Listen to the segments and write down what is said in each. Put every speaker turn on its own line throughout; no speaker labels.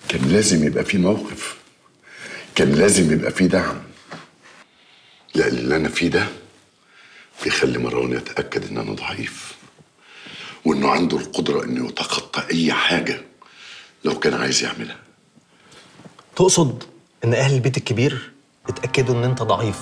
كان لازم يبقى في موقف، كان لازم يبقى في دعم. لا، اللي انا فيه ده بيخلي مروان يتاكد ان انا ضعيف، وانه عنده القدره انه يتخطى اي حاجه لو كان عايز يعملها.
تقصد ان اهل البيت الكبير اتاكدوا ان انت ضعيف؟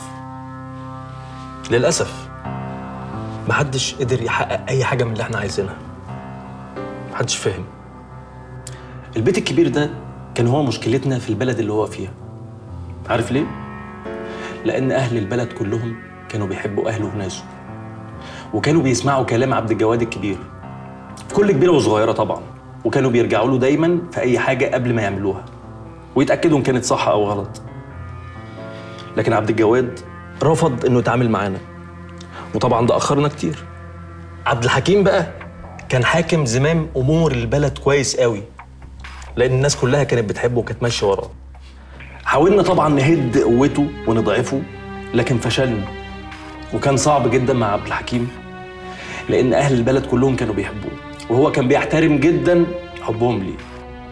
للاسف محدش قدر يحقق اي حاجه من اللي احنا عايزينها. محدش فهم. البيت الكبير ده كان هو مشكلتنا في البلد اللي هو فيها. عارف ليه؟ لان اهل البلد كلهم كانوا بيحبوا اهله وناسه، وكانوا بيسمعوا كلام عبد الجواد الكبير في كل كبيره وصغيره طبعا، وكانوا بيرجعوا له دايما في اي حاجه قبل ما يعملوها ويتاكدوا ان كانت صح او غلط. لكن عبد الجواد رفض انه يتعامل معانا، وطبعا ده اخرنا كتير. عبد الحكيم بقى كان حاكم زمام امور البلد كويس قوي، لان الناس كلها كانت بتحبه وكانت ماشيه وراه. حاولنا طبعا نهد قوته ونضعفه، لكن فشلنا. وكان صعب جدا مع عبد الحكيم، لان اهل البلد كلهم كانوا بيحبوه، وهو كان بيحترم جدا حبهم ليه.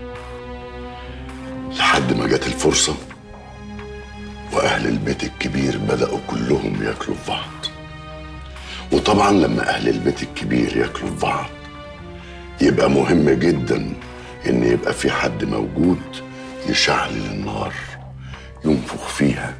لحد ما جت الفرصه واهل البيت الكبير بداوا كلهم ياكلوا في بعض. وطبعا لما اهل البيت الكبير ياكلوا في بعض يبقى مهم جدا ان يبقى في حد موجود يشعل النار، ينفخ فيها.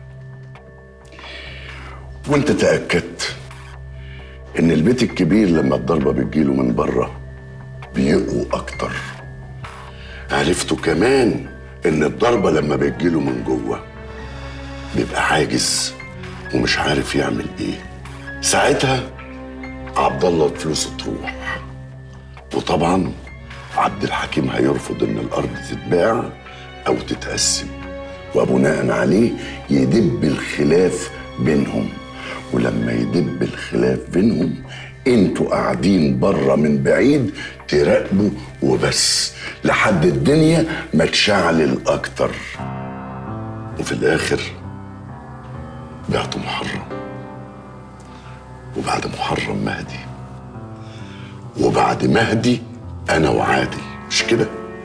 وانت تاكدت ان البيت الكبير لما الضربه بتجيله من بره بيقووا اكتر. عرفتوا كمان ان الضربه لما بتجيله من جوه بيبقى عاجز ومش عارف يعمل ايه. ساعتها عبد الله فلوسه تروح، وطبعا عبد الحكيم هيرفض ان الارض تتباع او تتقسم، وبناء عليه يدب الخلاف بينهم. ولما يدب الخلاف بينهم انتوا قاعدين بره من بعيد تراقبوا وبس لحد الدنيا ما تشعلل اكتر. وفي الاخر بعتوا محرم، وبعد محرم مهدي، وبعد مهدي انا وعادل، مش كده؟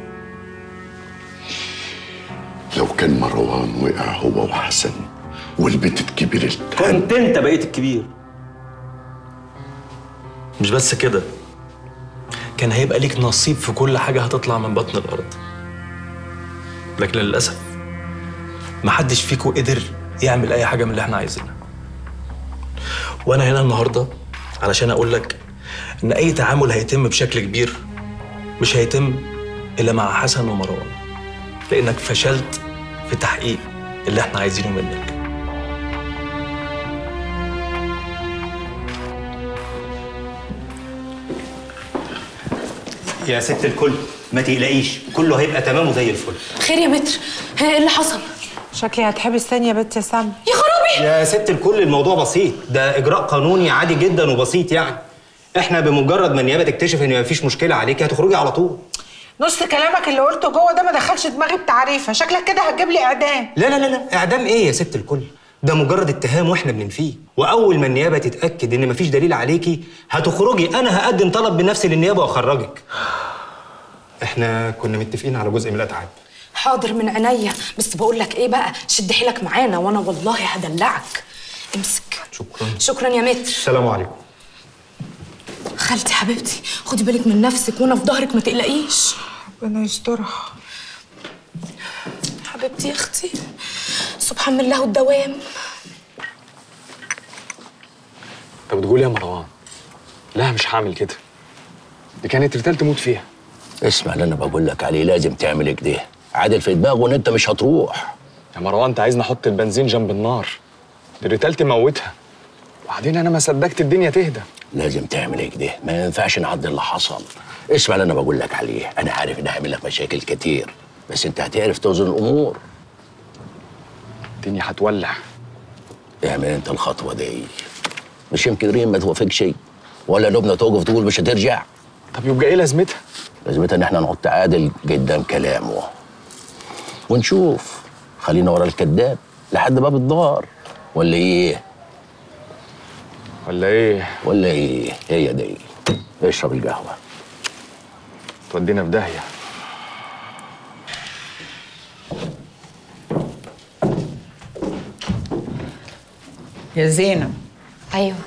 لو كان مروان وقع هو وحسن والبيت الكبير
كنت انت بقيت الكبير. مش بس كده، كان هيبقى ليك نصيب في كل حاجه هتطلع من بطن الارض. لكن للاسف محدش فيكم قدر يعمل اي حاجه من اللي احنا عايزينها. وانا هنا النهارده علشان اقول لك ان اي تعامل هيتم بشكل كبير مش هيتم الا مع حسن ومروان، لانك فشلت في تحقيق اللي احنا عايزينه منك.
يا ست الكل ما تقلقيش، كله هيبقى تمام وزي الفل.
خير يا متر؟ ايه اللي حصل؟
شكلي هتحبس تاني يا بنت يا سامي.
يا خرابي
يا ست الكل الموضوع بسيط، ده اجراء قانوني عادي جدا وبسيط يعني. احنا بمجرد ما النيابه تكتشف ان مفيش مشكله عليكي هتخرجي على طول.
نص كلامك اللي قلته جوه ده ما دخلش دماغي بتعريفه، شكلك كده هتجيب لي اعدام.
لا لا لا لا، اعدام ايه يا ست الكل؟ ده مجرد اتهام واحنا بننفيه، واول ما النيابه تتاكد ان مفيش دليل عليكي هتخرجي. انا هقدم طلب بنفسي للنيابه واخرجك. احنا كنا متفقين على جزء من الاتعاب.
حاضر من عينيا، بس بقول لك ايه بقى، شد حيلك معانا وانا والله هدلعك. امسك.
شكرا.
شكرا يا متر.
السلام عليكم.
خالتي حبيبتي خدي بالك من نفسك وانا في ظهرك ما تقلقيش.
ربنا يسترها.
حبيبتي يا اختي، سبحان الله والدوام.
انت بتقول يا مروان؟ لا مش هعمل كده، دي كانت ريتال تموت فيها.
اسمع اللي انا بقول لك عليه، لازم تعمل كده. عادل في دماغه ان انت مش هتروح.
يا مروان انت عايزني احط البنزين جنب النار؟ دي ريتال تموتها، وبعدين انا ما صدقت الدنيا تهدى.
لازم تعمل كده، ما ينفعش نعدي اللي حصل. اسمع اللي انا بقول لك عليه، انا عارف ان هعمل لك مشاكل كتير، بس انت هتعرف توزن الامور.
الدنيا هتولع.
اعمل انت الخطوه دي، مش يمكن ريم ما توافق شيء، ولا لبنى توقف تقول مش هترجع.
طب يبقى ايه لازمتها؟
لازمتها ان احنا نحط عادل قدام كلامه ونشوف. خلينا ورا الكذاب لحد باب الدار، ولا ايه؟
ولا ايه؟
ولا ايه؟ هي دي. اشرب القهوه.
تودينا في داهيه.
يا زينب،
ايوه،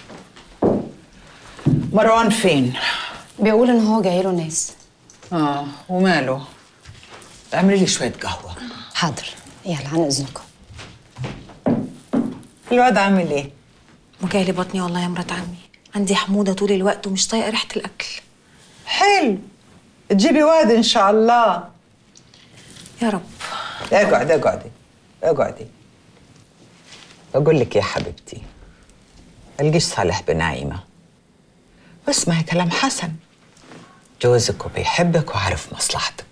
مروان فين؟
بيقول ان هو جاي له ناس.
وماله؟ اعملي لي شويه قهوه.
حاضر، يلا عن اذنكم.
الواد عامل ايه؟
وجاي لي بطني والله يا مرات عمي، عندي حموضه طول الوقت ومش طايقه ريحه الاكل.
حلو، تجيبي واد ان شاء الله.
يا رب.
اقعدي. بقول لك يا حبيبتي، القيش صالح بنايمه، واسمعي كلام حسن. جوزك وبيحبك وعارف مصلحتك.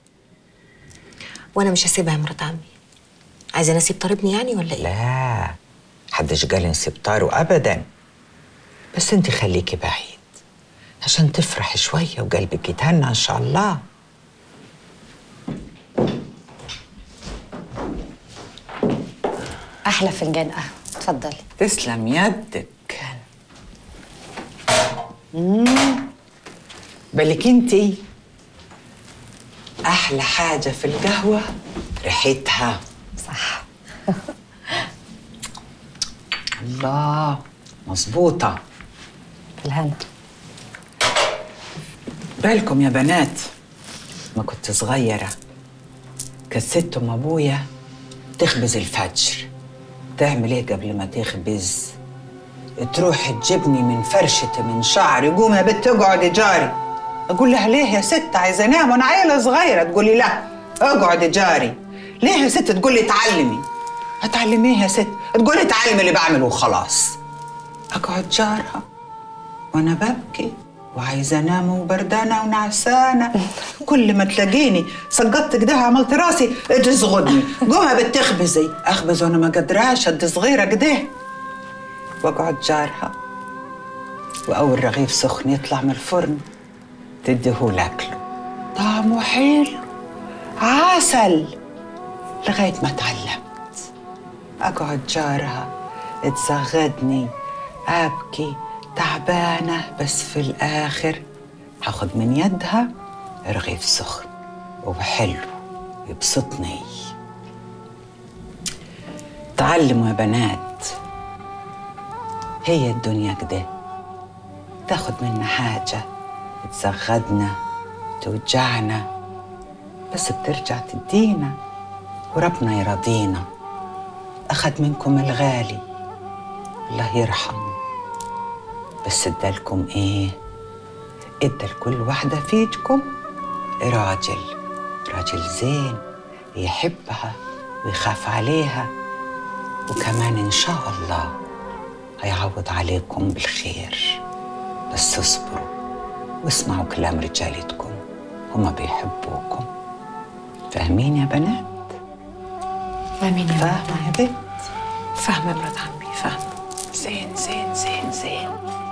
وانا مش هسيبها يا مرات عمي. عايزه اسيب طاربني يعني ولا ايه؟
لا، حدش قال نسيب طاره ابدا، بس انت خليكي بعيد عشان تفرحي شويه وقلبك يتهنى ان شاء الله.
احلى فنجان قهوه، اتفضلي.
تسلم يدك. بالك انتي احلى حاجه في القهوه ريحتها.
صح.
الله، مظبوطه.
الهنا.
بالكم يا بنات، ما كنت صغيره كانت ست ام ابويا تخبز الفجر. تعمل ايه قبل ما تخبز؟ تروح تجيبني من فرشتي من شعري، قومي يا بنت اقعدي جاري. اقول لها ليه يا ست؟ عايزه انام وانا عيله صغيره. تقولي لا، اقعدي جاري. ليه يا ست؟ تقولي اتعلمي. اتعلمي ايه يا ست؟ تقولي اتعلمي اللي بعمله وخلاص. اقعد جارها وانا ببكي وعايزه انام وبردانه ونعسانه. كل ما تلاقيني سقطت كده عملت راسي تزغدني. قومي يا بنت اخبزي. اخبز وانا ما قدراش، قد صغيره كده. واقعد جارها، واول رغيف سخن يطلع من الفرن تديهول اكله، طعمه حلو عسل. لغايه ما اتعلمت اقعد جارها تزغدني، ابكي تعبانه، بس في الاخر هاخد من يدها رغيف سخن وحلو يبسطني. تعلموا يا بنات، هي الدنيا كده، تاخد منا حاجة تزغدنا توجعنا، بس بترجع تدينا وربنا يرضينا. أخد منكم الغالي الله يرحمه، بس ادالكم ايه؟ ادى لكل واحدة فيكم راجل زين يحبها ويخاف عليها، وكمان إن شاء الله هيعوض عليكم بالخير. بس اصبروا واسمعوا كلام رجالتكم، هما بيحبوكم. فاهمين يا بنات؟
فاهمين يا
فاهمة يا بنت؟
فاهمه يا مرات عمي، فاهمه.
زين.